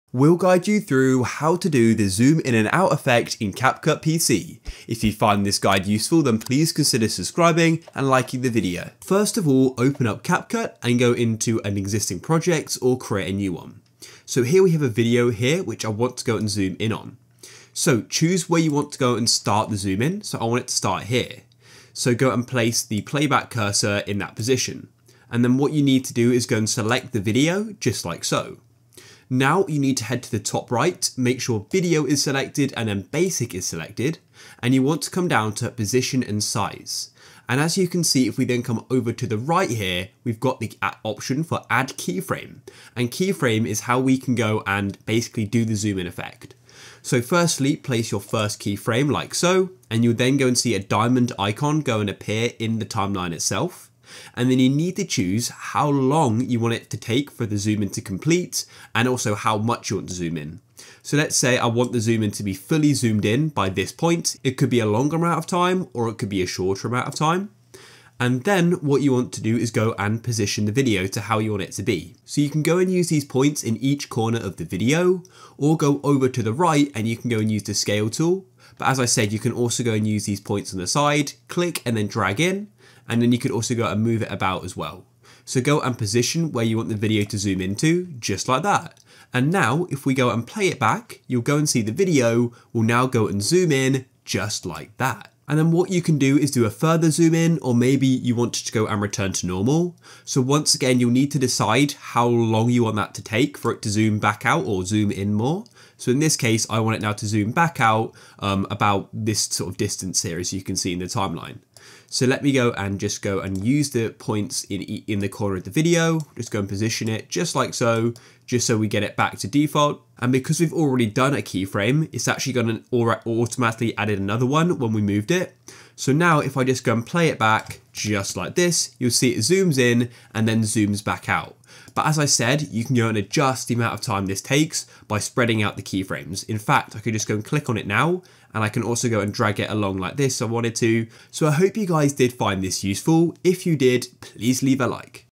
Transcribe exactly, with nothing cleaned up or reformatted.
We'll guide you through how to do the zoom in and out effect in CapCut P C. If you find this guide useful, then please consider subscribing and liking the video. First of all, open up CapCut and go into an existing project or create a new one. So here we have a video here, which I want to go and zoom in on. So choose where you want to go and start the zoom in. So I want it to start here. So go and place the playback cursor in that position. And then what you need to do is go and select the video just like so. Now you need to head to the top right, make sure video is selected and then basic is selected, and you want to come down to position and size. And as you can see, if we then come over to the right here, we've got the option for add keyframe, and keyframe is how we can go and basically do the zoom in effect. So firstly, place your first keyframe like so, and you'll then go and see a diamond icon go and appear in the timeline itself. And then you need to choose how long you want it to take for the zoom in to complete, and also how much you want to zoom in. So let's say I want the zoom in to be fully zoomed in by this point. It could be a longer amount of time or it could be a shorter amount of time. And then what you want to do is go and position the video to how you want it to be. So you can go and use these points in each corner of the video, or go over to the right and you can go and use the scale tool. But as I said, you can also go and use these points on the side, click and then drag in. And then you could also go and move it about as well. So go and position where you want the video to zoom into, just like that. And now if we go and play it back, you'll go and see the video will now go and zoom in just like that. And then what you can do is do a further zoom in, or maybe you want to go and return to normal. So once again, you'll need to decide how long you want that to take for it to zoom back out or zoom in more. So in this case, I want it now to zoom back out um, about this sort of distance here, as you can see in the timeline. So let me go and just go and use the points in, in the corner of the video, just go and position it just like so, just so we get it back to default. And because we've already done a keyframe, it's actually going to automatically added another one when we moved it. So now if I just go and play it back just like this, you'll see it zooms in and then zooms back out. But as I said, you can go and adjust the amount of time this takes by spreading out the keyframes. In fact, I could just go and click on it now, and I can also go and drag it along like this if I wanted to. So I hope you guys did find this useful. If you did, please leave a like.